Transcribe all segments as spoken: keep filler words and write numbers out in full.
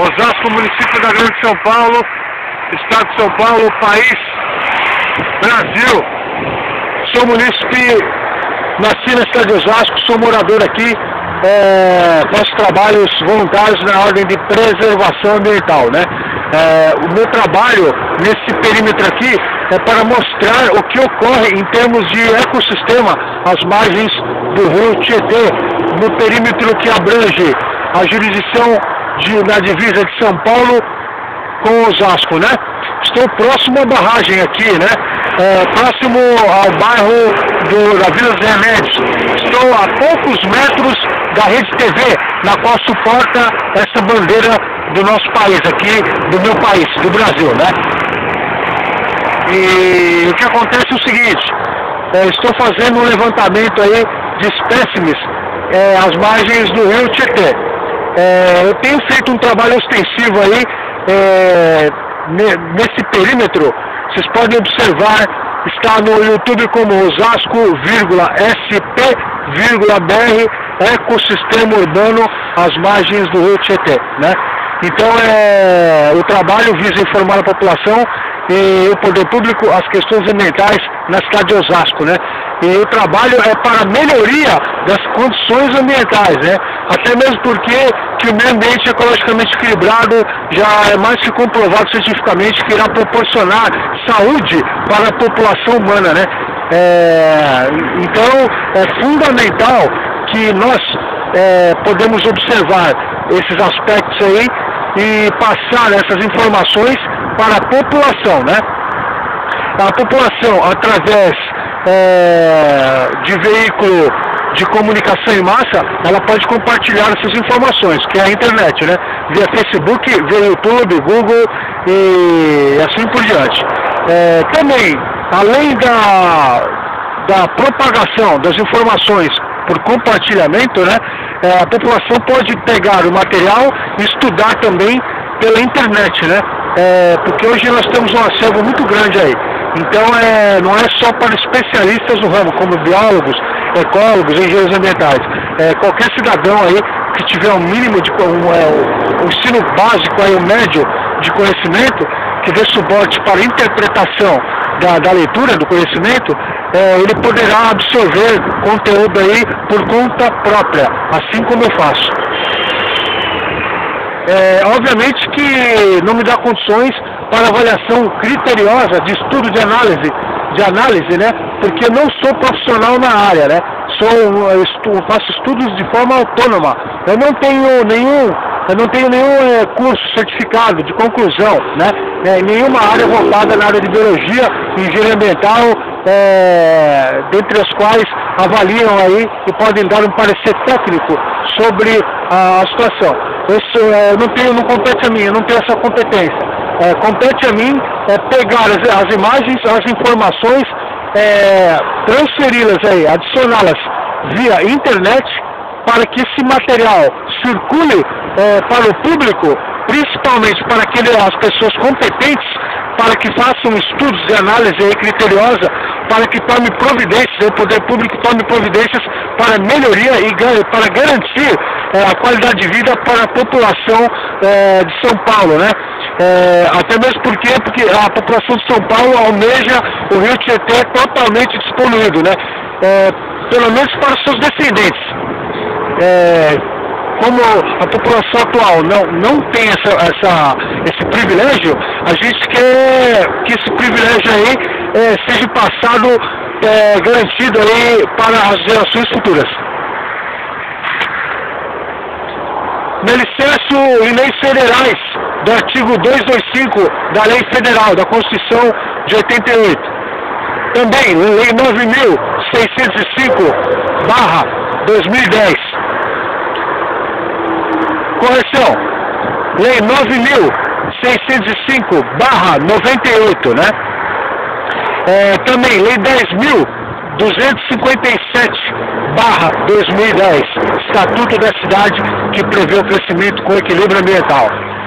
Osasco, município da Grande São Paulo, Estado de São Paulo, país, Brasil. Sou munícipe, nasci na cidade de Osasco, sou morador aqui, é, faço trabalhos voluntários na ordem de preservação ambiental, né? É, o meu trabalho nesse perímetro aqui é para mostrar o que ocorre em termos de ecossistema às margens do rio Tietê, no perímetro que abrange a jurisdição de, na divisa de São Paulo com Osasco, né? Estou próximo à barragem aqui, né? É, próximo ao bairro do, da Vila dos Remédios. Estou a poucos metros da Rede T V, na qual suporta essa bandeira do nosso país aqui, do meu país, do Brasil, né? E o que acontece é o seguinte, é, estou fazendo um levantamento aí de espécimes é, às margens do rio Tietê. É, eu tenho feito um trabalho extensivo aí é, nesse perímetro. Vocês podem observar, está no YouTube como Osasco, S P, B R, Ecossistema Urbano às margens do rio Tietê, né? Então é, o trabalho visa informar a população e o poder público as questões ambientais na cidade de Osasco, né? E o trabalho é para a melhoria das condições ambientais, né? Até mesmo porque que o meio ambiente ecologicamente equilibrado já é mais que comprovado cientificamente que irá proporcionar saúde para a população humana, né? É, então é fundamental que nós é, podemos observar esses aspectos aí e passar essas informações para a população, né? A população, através é, de veículo de comunicação em massa, ela pode compartilhar essas informações, que é a internet, né? Via Facebook, via YouTube, Google e assim por diante. É, também, além da, da propagação das informações por compartilhamento, né? É, a população pode pegar o material e estudar também pela internet, né? É, porque hoje nós temos um acervo muito grande aí. Então é, não é só para especialistas no ramo, como biólogos, ecólogos, engenheiros ambientais. É, qualquer cidadão aí que tiver um mínimo de um, é, um ensino básico, aí, um médio de conhecimento, que dê suporte para a interpretação da, da leitura do conhecimento, é, ele poderá absorver conteúdo aí por conta própria, assim como eu faço. É, obviamente que não me dá condições para avaliação criteriosa de estudo de análise, de análise, né? Porque não sou profissional na área, né? Sou, eu estu, faço estudos de forma autônoma. Eu não tenho nenhum, eu não tenho nenhum é, curso certificado de conclusão, né? É, nenhuma área voltada na área de biologia, engenharia ambiental, é, dentre as quais avaliam aí e podem dar um parecer técnico sobre a, a situação. Isso é, não tenho, não compete a mim, eu não tenho essa competência. É, compete a mim é, pegar as, as imagens, as informações, é, transferi-las aí, adicioná-las via internet para que esse material circule é, para o público, principalmente para aquele, as pessoas competentes, para que façam estudos de análise aí criteriosa, para que tome providências, o poder público tome providências para melhoria e para garantir é, a qualidade de vida para a população é, de São Paulo, né? É, até mesmo porque, porque a população de São Paulo almeja o rio Tietê totalmente despoluído, né? É, pelo menos para os seus descendentes. É, como a população atual não, não tem essa, essa, esse privilégio, a gente quer que esse privilégio aí é, seja passado, é, garantido aí para as gerações futuras. No licenço em leis federais do artigo duzentos e vinte e cinco da Lei Federal da Constituição de oitenta e oito. Também Lei nove mil seiscentos e cinco barra dois mil e dez. Correção, Lei nove mil seiscentos e cinco barra noventa e oito, né? É, também Lei dez mil duzentos e cinquenta e sete barra dois mil e dez, Estatuto da Cidade, que prevê o crescimento com equilíbrio ambiental.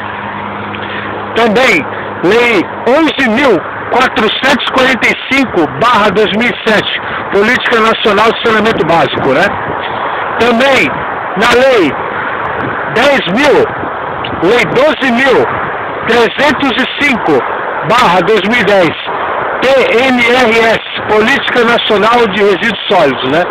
Também Lei onze mil quatrocentos e quarenta e cinco barra dois mil e sete, Política Nacional de Saneamento Básico, né? Também na Lei dez mil Lei doze mil trezentos e cinco barra dois mil e dez, P N R S, Política Nacional de Resíduos Sólidos, né?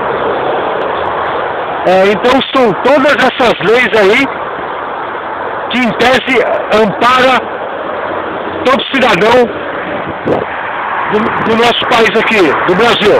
É, então são todas essas leis aí que em tese ampara todo cidadão do, do nosso país aqui, do Brasil.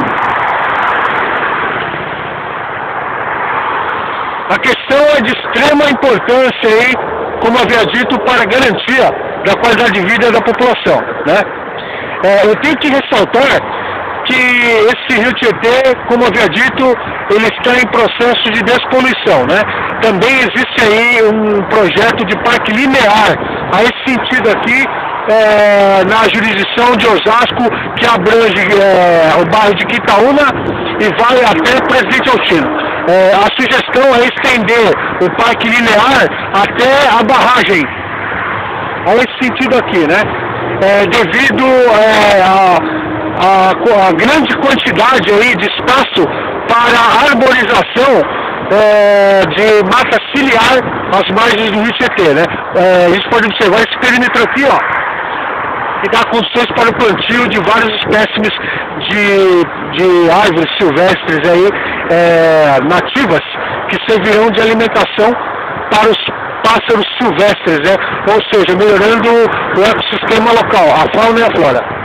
A questão é de extrema importância aí, como havia dito, para a garantia da qualidade de vida da população, né? É, eu tenho que ressaltar que esse rio Tietê, como havia dito, ele está em processo de despoluição, né? Também existe aí um projeto de parque linear, a esse sentido aqui, é, na jurisdição de Osasco, que abrange é, o bairro de Quitaúna e vai até Presidente Altino. É, a sugestão é estender o parque linear até a barragem, a esse sentido aqui, né? É, devido é, a A, a grande quantidade aí de espaço para a arborização é, de mata ciliar às margens do rio Tietê, né? É, a gente pode observar esse perímetro aqui, ó, que dá condições para o plantio de vários espécimes de, de árvores silvestres aí, é, nativas, que servirão de alimentação para os pássaros silvestres, né? Ou seja, melhorando o ecossistema local, a fauna e a flora.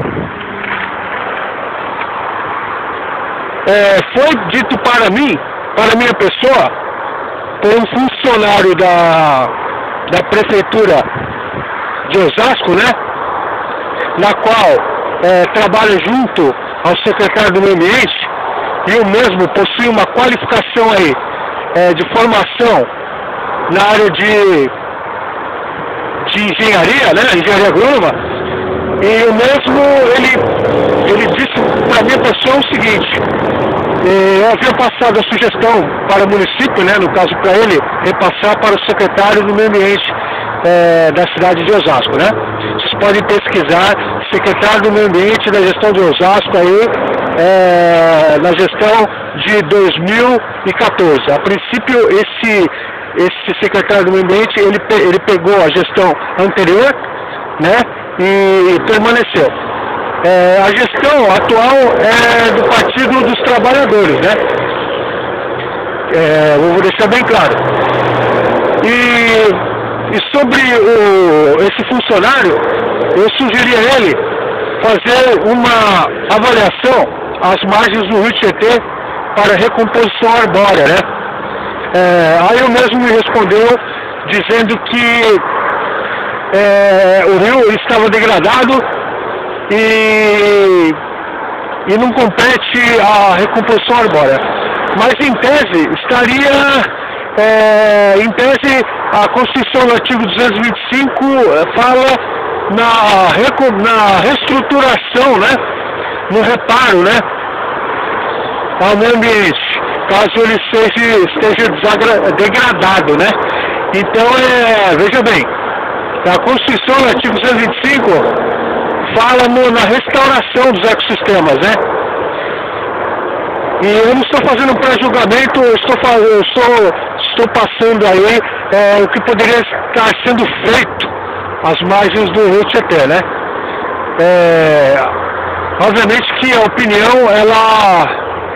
É, foi dito para mim, para a minha pessoa, por um funcionário da, da prefeitura de Osasco, né, na qual é, trabalha junto ao secretário do Meio Ambiente, e o mesmo possui uma qualificação aí, é, de formação na área de, de engenharia, né, engenharia agrônoma, e o mesmo, ele, ele disse para a minha pessoa o seguinte: eu havia passado a sugestão para o município, né, no caso para ele, repassar para o secretário do Meio Ambiente é, da cidade de Osasco, né? Vocês podem pesquisar, secretário do Meio Ambiente da gestão de Osasco aí, é, na gestão de dois mil e quatorze. A princípio, esse, esse secretário do Meio Ambiente, ele, ele pegou a gestão anterior, né, e permaneceu. É, a gestão atual é do Partido dos Trabalhadores, né? É, vou deixar bem claro. E, e sobre o, esse funcionário, eu sugeri a ele fazer uma avaliação às margens do rio Tietê para recomposição arbórea, né? É, aí eu mesmo me respondeu dizendo que é, o rio estava degradado E, e não compete a recomposição arbórea. Mas em tese estaria, é, em tese a Constituição do artigo duzentos e vinte e cinco fala na, na reestruturação, né, no reparo, né, ao meio ambiente, caso ele seja, esteja desagra, degradado, né. Então, é, veja bem, a Constituição do artigo duzentos e vinte e cinco fala no, na restauração dos ecossistemas, né? E eu não estou fazendo um pré-julgamento, eu estou, eu estou, estou passando aí é, o que poderia estar sendo feito às margens do rio Tietê, né? É, obviamente que a opinião, ela,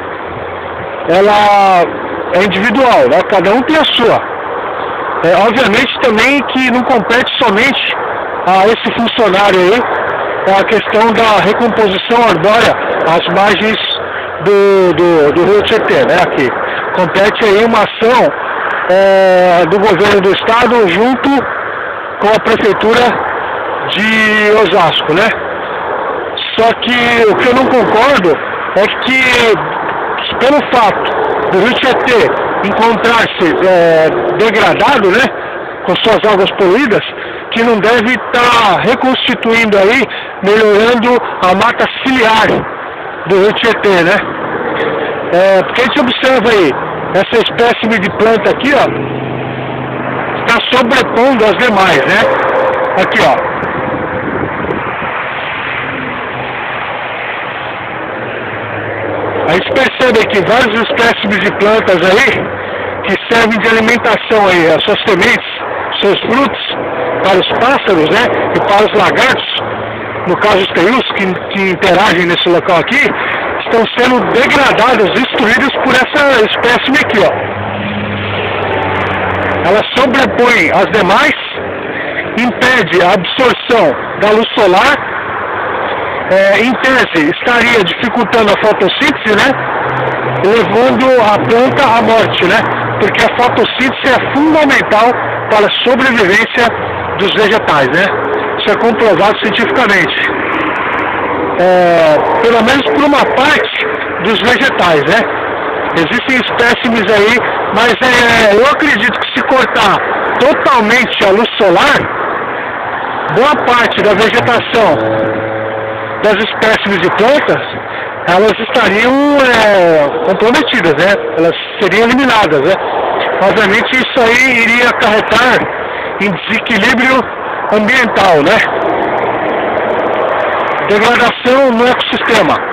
ela é individual, né? Cada um tem a sua. É, obviamente também que não compete somente a esse funcionário aí a questão da recomposição arbórea às margens do, do, do rio Tietê, né, aqui. Compete aí uma ação é, do governo do estado junto com a prefeitura de Osasco, né. Só que o que eu não concordo é que, pelo fato do rio Tietê encontrar-se é, degradado, né, com suas águas poluídas, que não deve estar reconstituindo aí, melhorando a mata ciliar do rio Tietê, né? É, porque a gente observa aí, essa espécime de planta aqui, ó, está sobrepondo as demais, né? Aqui, ó. A gente percebe aqui vários espécimes de plantas aí, que servem de alimentação aí, as suas sementes, seus frutos para os pássaros, né, e para os lagartos, no caso os teius que, que interagem nesse local aqui, estão sendo degradadas, destruídas por essa espécime aqui, ó. Ela sobrepõe as demais, impede a absorção da luz solar, é, em tese estaria dificultando a fotossíntese, né, levando a planta à morte, né, porque a fotossíntese é fundamental para a sobrevivência dos vegetais, né, isso é comprovado cientificamente, é, pelo menos por uma parte dos vegetais, né. Existem espécimes aí, mas é, eu acredito que se cortar totalmente a luz solar, boa parte da vegetação das espécimes de plantas, elas estariam é, comprometidas, né? Elas seriam eliminadas, né? Obviamente isso aí iria acarretar em desequilíbrio ambiental, né? Degradação no ecossistema.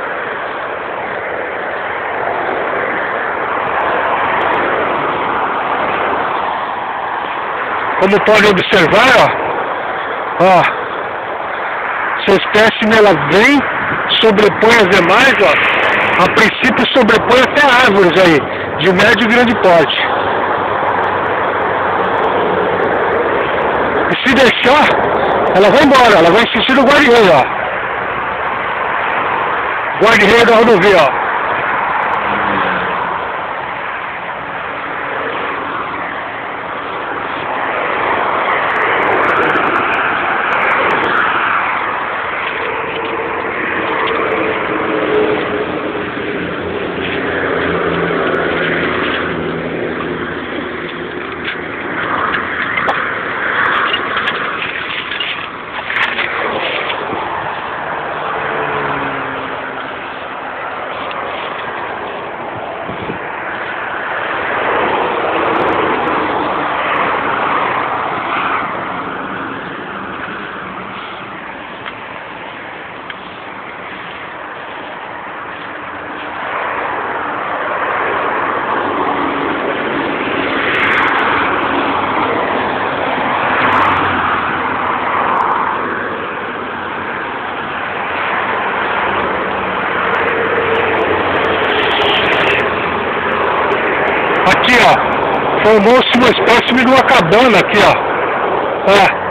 Como podem observar, ó, ó, essa espécime ela vem, sobrepõe as demais, ó, a princípio sobrepõe até árvores aí, de médio e grande porte. E se deixar, ela vai embora, ela vai em sentido guarda-reio, ó. Guarda-reio da rodovia, ó. Aqui, ó, formou-se uma espécie de uma cabana aqui, ó. É.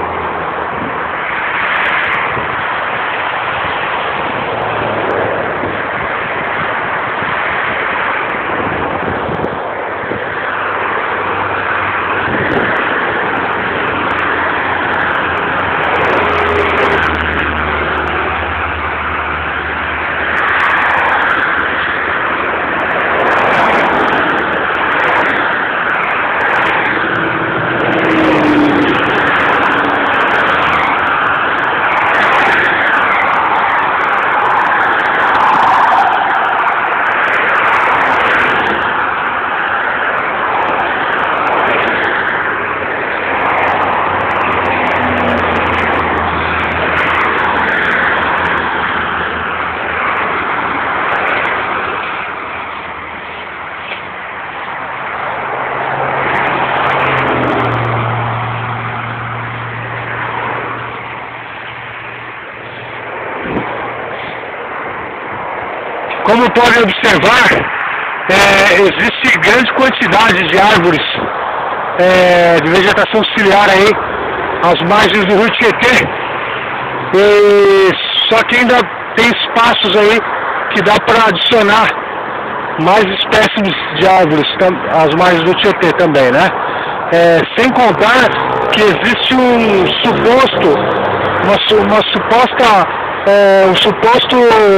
Como podem observar, é, existe grande quantidade de árvores é, de vegetação ciliar aí às margens do rio Tietê, e, só que ainda tem espaços aí que dá para adicionar mais espécies de árvores às margens do Tietê também, né? É, sem contar que existe um suposto, uma, uma suposta, é, um suposto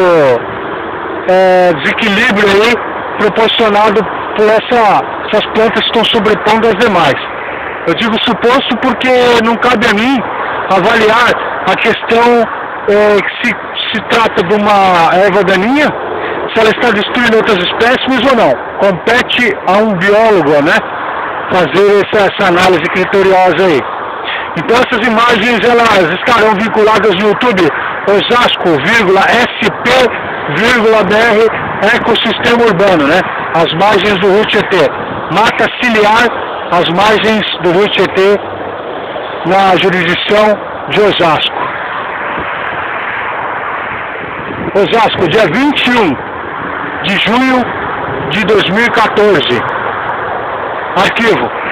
É, desequilíbrio aí proporcionado por essa, essas plantas que estão sobrepondo as demais. Eu digo suposto porque não cabe a mim avaliar a questão é, que se, se trata de uma erva daninha, se ela está destruindo outras espécies ou não. Compete a um biólogo, né, fazer essa, essa análise criteriosa aí. Então essas imagens elas estarão vinculadas no YouTube Osasco, vírgula, S P, vírgula, B R, ecossistema urbano, né? As margens do rio Tietê. Mata ciliar as margens do rio Tietê, na jurisdição de Osasco. Osasco, dia vinte e um de junho de dois mil e quatorze. Arquivo.